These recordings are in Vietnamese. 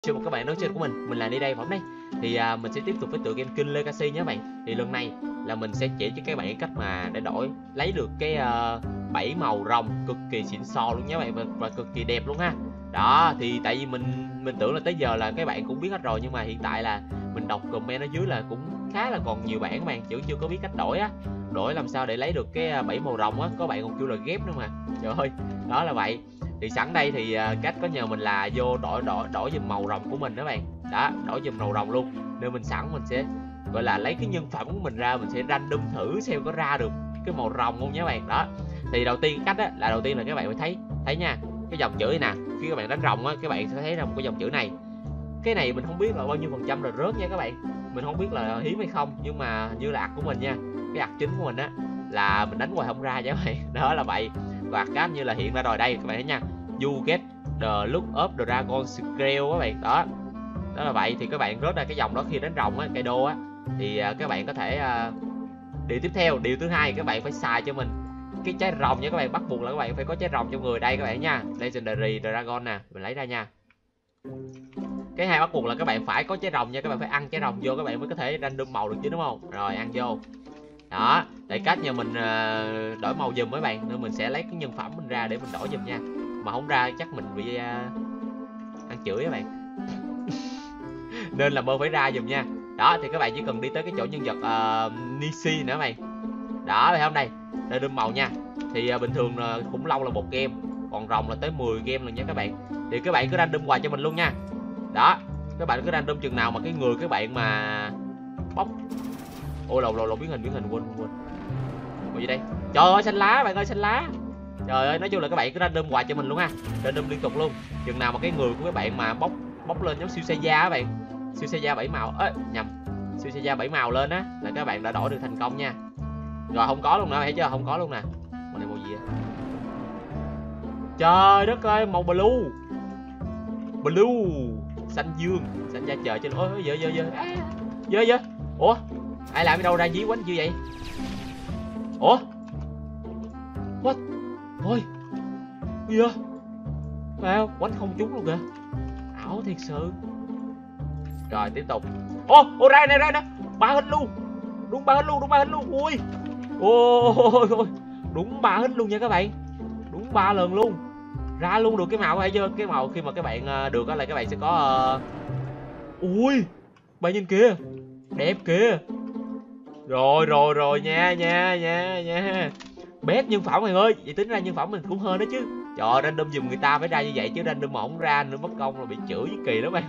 Chào mừng các bạn đến với channel của mình là Đi đây Phẩm đây. Thì mình sẽ tiếp tục với tựa game King Legacy nhé các bạn. Thì lần này là mình sẽ chỉ cho các bạn cái cách mà để lấy được cái 7 màu rồng cực kỳ xịn sò luôn nhé các bạn, và cực kỳ đẹp luôn ha. Đó thì tại vì mình tưởng là tới giờ là các bạn cũng biết hết rồi, nhưng mà hiện tại là mình đọc comment ở dưới là cũng khá là còn nhiều bạn các bạn chưa có biết cách đổi á. Đổi làm sao để lấy được cái 7 màu rồng á, có bạn còn kêu là ghép nữa mà. Trời ơi, đó là vậy. Thì sẵn đây thì cách có nhờ mình là vô đổi dùm màu rồng của mình đó bạn. Đó, đổi dùm màu rồng luôn. Nên mình sẵn mình sẽ gọi là lấy cái nhân phẩm của mình ra, mình sẽ random thử xem có ra được cái màu rồng không nhé các bạn. Đó. Thì đầu tiên cách á là đầu tiên là các bạn phải thấy nha, cái dòng chữ này nè, khi các bạn đánh rồng á các bạn sẽ thấy ra một cái dòng chữ này. Cái này mình không biết là bao nhiêu phần trăm là rớt nha các bạn. Mình không biết là hiếm hay không, nhưng mà như là ạc của mình nha, cái ạc chính của mình á là mình đánh hoài không ra nha các bạn. Đó là vậy. Và cá như là hiện ra rồi đây các bạn thấy nha. You get the look of the dragon scale các bạn. Đó là vậy. Thì các bạn rớt ra cái dòng đó khi đánh rồng á, cây đô á, thì các bạn có thể điều tiếp theo, điều thứ hai các bạn phải xài cho mình cái trái rồng nha các bạn. Bắt buộc là các bạn phải có trái rồng trong người đây các bạn nha. Legendary dragon nè, mình lấy ra nha. Cái hai bắt buộc là các bạn phải có trái rồng nha, các bạn phải ăn trái rồng vô các bạn mới có thể random màu được chứ, đúng không? Rồi ăn vô. Đó, để cách nhà mình đổi màu giùm mấy bạn, nên mình sẽ lấy cái nhân phẩm mình ra để mình đổi giùm nha. Mà không ra chắc mình bị ăn chửi các bạn. Nên là mơ phải ra giùm nha. Đó thì các bạn chỉ cần đi tới cái chỗ nhân vật Nisi nữa mày. Đó phải không, đây random màu nha. Thì bình thường khủng long là 1 game, còn rồng là tới 10 game lần nha các bạn. Thì các bạn cứ random hoài cho mình luôn nha. Đó, các bạn cứ random chừng nào mà cái người các bạn mà bóc. Ôi lộn biến hình quên. Ủa gì đây? Trời ơi xanh lá bạn ơi, xanh lá. Trời ơi, nói chung là các bạn cứ random hoài cho mình luôn ha. Random liên tục luôn. Chừng nào mà cái người của các bạn mà bóc lên giống siêu xe da các bạn. Siêu xe da 7 màu. Ê, nhầm. Siêu xe da 7 màu lên á là các bạn đã đổi được thành công nha. Rồi không có luôn nè, thấy chưa? Không có luôn nè. Màu này màu gì vậy? Trời đất ơi, màu blue. Blue, xanh dương, xanh da trời trên. Ôi dơ. Ủa? Ai làm đi đâu ra dí quánh như vậy? Ủa? What? Ôi. Gì vậy? Sao? Quánh không trúng luôn kìa. Ảo thiệt sự. Rồi tiếp tục. Ô ra nè. 3 hit luôn. Đúng 3 hit luôn. Ui. Ôi. Đúng 3 hit luôn nha các bạn. Đúng 3 lần luôn. Ra luôn được cái màu hay chưa? Cái màu khi mà các bạn được đó là các bạn sẽ có ui. Bạn nhìn kìa. Đẹp kìa. Rồi nha. Bét nhân phẩm mày ơi. Vậy tính ra nhân phẩm mình cũng hơn đó chứ. Trời ơi, random giùm người ta phải ra như vậy chứ random mà không ra nữa mất công là bị chửi với kỳ lắm bạn.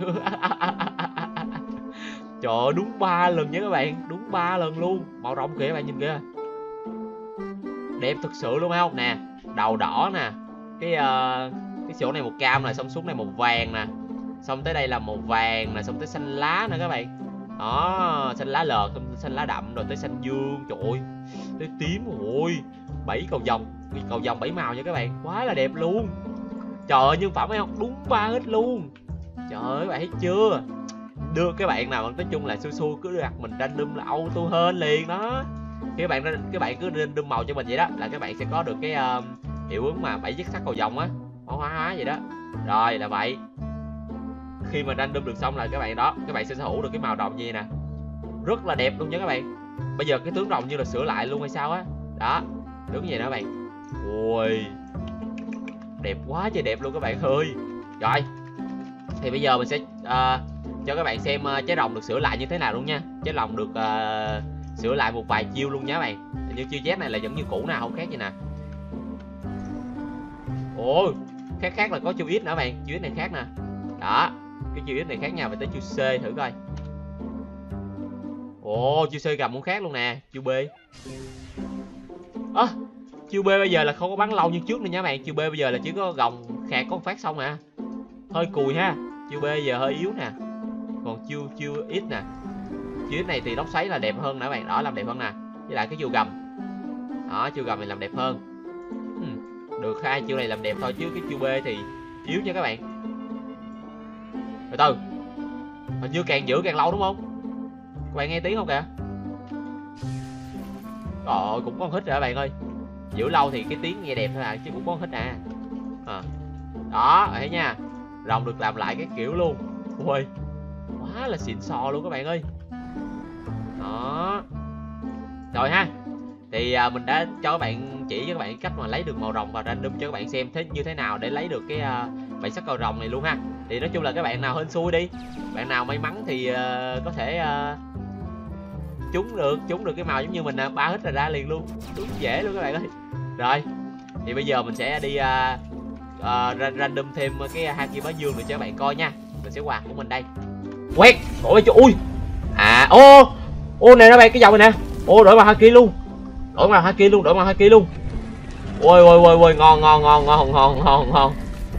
Trời ơi, đúng 3 lần nha các bạn. Đúng 3 lần luôn. Màu rồng kìa bạn nhìn kìa. Đẹp thực sự luôn không? Nè, đầu đỏ nè. Cái chỗ này màu cam nè, xong xuống này màu vàng nè. Xong tới đây là màu vàng nè, xong tới xanh lá nè các bạn. Đó, xanh lá lợt, xanh lá đậm rồi tới xanh dương, trời ơi. Tới tím, ôi. 7 cầu vồng 7 màu nha các bạn. Quá là đẹp luôn. Trời ơi, nhân phẩm thấy không? Đúng 3 hết luôn. Trời ơi, bạn thấy chưa? Đưa cái bạn nào nói chung là xui cứ đặt mình random là auto hơn liền đó. Khi các bạn cứ random màu cho mình vậy đó là các bạn sẽ có được cái hiệu ứng mà 7 chiếc sắc cầu vồng á, hóa vậy đó. Rồi là vậy. Khi mà random được xong là các bạn sẽ sở hữu được cái màu rồng như vậy nè. Rất là đẹp luôn nha các bạn. Bây giờ cái tướng rồng như là sửa lại luôn hay sao á. Đó, tướng gì đó các bạn. Ui. Đẹp quá trời đẹp luôn các bạn ơi. Rồi. Thì bây giờ mình sẽ cho các bạn xem trái rồng được sửa lại như thế nào luôn nha. Trái rồng được sửa lại một vài chiêu luôn nha các bạn. Như chiêu Z này là vẫn như cũ nào, không khác gì nè. Ôi, khác là có chiêu X nữa các bạn. Chiêu X này khác nè. Đó, cái chiêu X này khác nhau. Và tới chiêu C thử coi. Ồ, chiêu C gầm cũng khác luôn nè. Chiêu B. Chiêu B bây giờ là không có bắn lâu như trước nữa nha các bạn. Chiêu B bây giờ là chỉ có gồng khạc có một phát xong à. Hơi cùi ha. Chiêu B giờ hơi yếu nè. Còn chiêu X nè. Chiêu X này thì đốc xoáy là đẹp hơn nè các bạn. Đó, làm đẹp hơn nè. Với lại cái chiêu gầm. Đó, chiêu gầm này làm đẹp hơn. Được, hai chiêu này làm đẹp thôi chứ cái chiêu B thì yếu nha các bạn. Từ từ. Hình như càng giữ càng lâu đúng không? Các bạn nghe tiếng không kìa? Trời ơi, cũng có hít rồi các bạn ơi. Giữ lâu thì cái tiếng nghe đẹp thôi à, chứ cũng có hít à. Đó, thấy nha. Rồng được làm lại cái kiểu luôn. Ui, quá là xịn sò luôn các bạn ơi. Đó. Rồi ha. Thì mình đã cho các bạn chỉ cho các bạn cách mà lấy được màu rồng và random cho các bạn xem như thế nào để lấy được cái bảy sắc cầu rồng này luôn ha. Thì nói chung là các bạn nào hên xui đi, bạn nào may mắn thì có thể trúng được cái màu giống như mình, 3 hit là ra liền luôn, đúng dễ luôn các bạn ơi. Rồi thì bây giờ mình sẽ đi random thêm cái haki bá dương để cho các bạn coi nha. Mình sẽ quạt của mình đây, quét đổi cho ui ô nè, nó bay cái dòng này nè, ô đổi màu haki luôn, đổi màu haki luôn. Ôi ngon.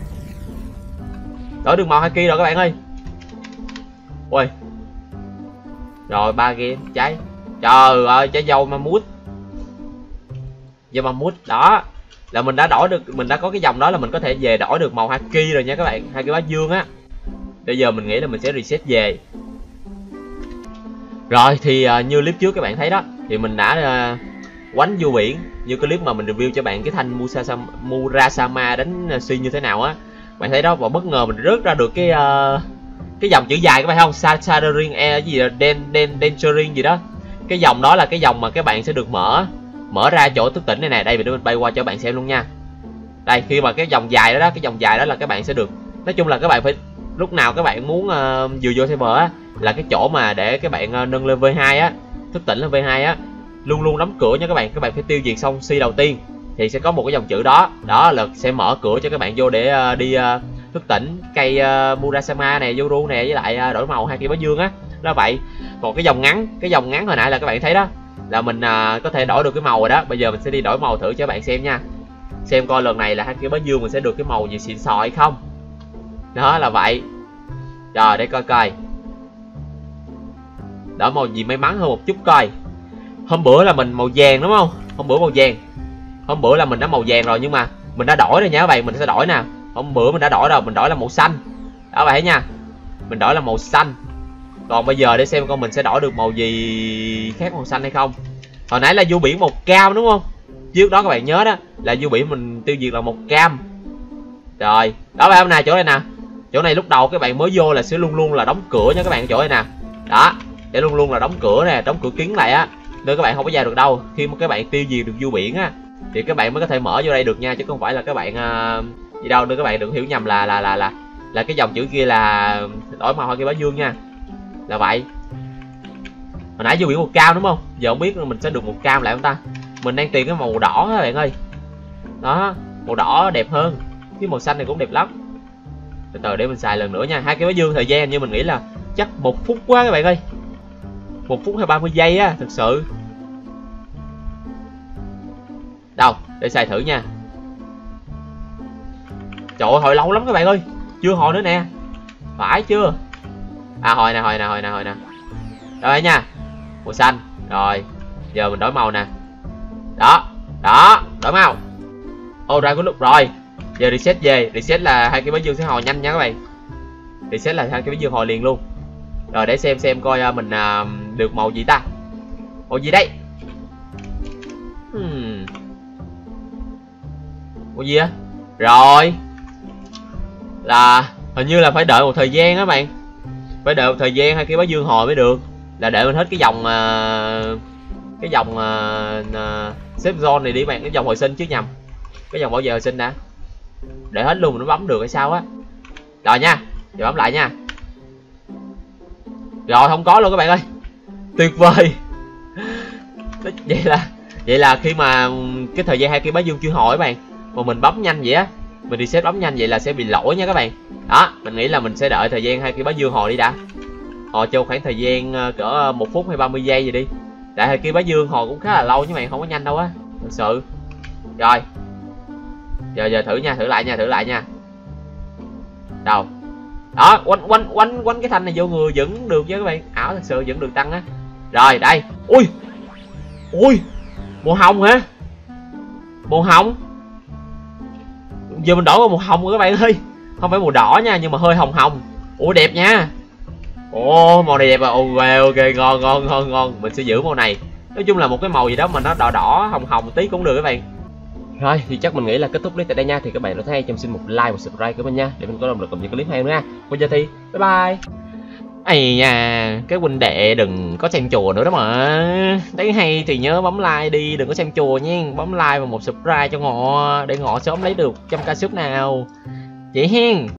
Đổi được màu haki rồi các bạn ơi. Ui, rồi 3 game cháy, trời ơi, trái dâu mammoth đó là mình đã đổi được, mình đã có cái dòng đó là mình có thể về đổi được màu haki rồi nha các bạn, haki bá dương á. Bây giờ mình nghĩ là mình sẽ reset về. Rồi thì như clip trước các bạn thấy đó, thì mình đã quánh vua biển như cái clip mà mình review cho bạn cái thanh Murasama đánh suy như thế nào á. Bạn thấy đó, và bất ngờ mình rớt ra được cái dòng chữ dài các bạn không, Sadarin gì là Dangerine gì đó. Cái dòng đó là cái dòng mà các bạn sẽ được mở ra chỗ thức tỉnh này nè. Đây mình bay qua cho các bạn xem luôn nha. Đây, khi mà cái dòng dài đó, cái dòng dài đó là các bạn sẽ được, nói chung là các bạn phải lúc nào các bạn muốn vừa vô server á, là cái chỗ mà để các bạn nâng lên V2 á, thức tỉnh lên V2 á, luôn luôn đóng cửa nha các bạn. Các bạn phải tiêu diệt xong si đầu tiên thì sẽ có một cái dòng chữ đó, đó là sẽ mở cửa cho các bạn vô để đi thức tỉnh cây Murasama này, Yoru này, với lại đổi màu haki bá dương á. Đó vậy. Còn cái dòng ngắn hồi nãy là các bạn thấy đó, là mình có thể đổi được cái màu rồi đó. Bây giờ mình sẽ đi đổi màu thử cho các bạn xem nha, xem coi lần này là haki bá dương mình sẽ được cái màu gì xịn sò hay không. Đó là vậy. Rồi để coi đổi màu gì may mắn hơn một chút coi. Hôm bữa là mình màu vàng đúng không, hôm bữa là mình đã màu vàng rồi, nhưng mà mình đã đổi rồi nha các bạn. Mình sẽ đổi nè, hôm bữa mình đã đổi rồi, mình đổi là màu xanh đó bạn thấy nha, mình đổi là màu xanh. Còn bây giờ để xem con mình sẽ đổi được màu gì khác màu xanh hay không. Hồi nãy là vua biển màu cam đúng không, trước đó các bạn nhớ đó là vua biển mình tiêu diệt là màu cam. Rồi đó bạn, hôm nay chỗ này nè, chỗ này lúc đầu các bạn mới vô là sẽ luôn luôn là đóng cửa nha các bạn. Chỗ này nè, đó để luôn luôn là đóng cửa nè, đóng cửa kín lại á, nên các bạn không có vào được đâu. Khi mà các bạn tiêu diệt được vua biển á thì các bạn mới có thể mở vô đây được nha, chứ không phải là các bạn gì đâu. Nên các bạn đừng hiểu nhầm là cái dòng chữ kia là đổi màu haki bá dương nha, là vậy. Hồi nãy vua biển màu cam đúng không, giờ không biết mình sẽ được màu cam lại không ta. Mình đang tìm cái màu đỏ các bạn ơi, đó màu đỏ đẹp hơn, cái màu xanh này cũng đẹp lắm. Từ từ để mình xài lần nữa nha. Haki bá dương thời gian như mình nghĩ là chắc 1 phút quá các bạn ơi, 1 phút hay 30 giây á, thực sự. Đâu để xài thử nha. Trời ơi, hồi lâu lắm các bạn ơi, chưa hồi nữa nè, phải chưa? Hồi nè rồi nha, màu xanh. Rồi giờ mình đổi màu nè, đó đổi màu. Ra có lúc rồi. Giờ reset về, reset là haki bá dương sẽ hồi nhanh nha các bạn, reset là haki bá dương hồi liền luôn. Rồi để xem coi mình được màu gì ta, màu gì đây. Màu gì á? Rồi là hình như là phải đợi một thời gian á bạn, phải đợi một thời gian haki bá dương hồi mới được, là đợi mình hết cái dòng save zone này đi bạn, cái dòng hồi sinh chứ nhầm, cái dòng bảo vệ hồi sinh đã, để hết luôn mình mới bấm được hay sao á. Rồi nha, giờ bấm lại nha. Rồi không có luôn các bạn ơi, tuyệt vời. Vậy là khi mà cái thời gian haki bá dương chưa hồi các bạn, mà mình bấm nhanh vậy á, mình reset bấm nhanh vậy là sẽ bị lỗi nha các bạn. Đó, mình nghĩ là mình sẽ đợi thời gian haki bá dương hồi đi đã, hồi cho khoảng thời gian cỡ 1 phút hay 30 giây gì đi. Tại haki bá dương hồi cũng khá là lâu nhưng mà không có nhanh đâu á, thật sự. Rồi giờ thử nha, thử lại nha. Đâu đó, quánh cái thanh này vô người vẫn được chứ các bạn, ảo thật sự, vẫn được tăng á. Rồi đây, ui màu hồng hả, màu hồng. Giờ mình đổi qua màu hồng rồi các bạn ơi, không phải màu đỏ nha, nhưng mà hơi hồng hồng. Ủa đẹp nha, màu này đẹp à. Ok ngon, mình sẽ giữ màu này. Nói chung là một cái màu gì đó mà nó đỏ đỏ hồng hồng tí cũng được các bạn. Rồi thì chắc mình nghĩ là kết thúc clip tại đây nha. Thì các bạn nếu thấy hay cho mình xin một like và subscribe của mình nha, để mình có động lực làm những clip hay nữa nha. Bây giờ thì bye bye. Ây nha, cái huynh đệ đừng có xem chùa nữa đó mà. Thấy hay thì nhớ bấm like đi, đừng có xem chùa nha. Bấm like và một subscribe cho Ngọ để Ngọ sớm lấy được 100k sub nào. Vậy hen.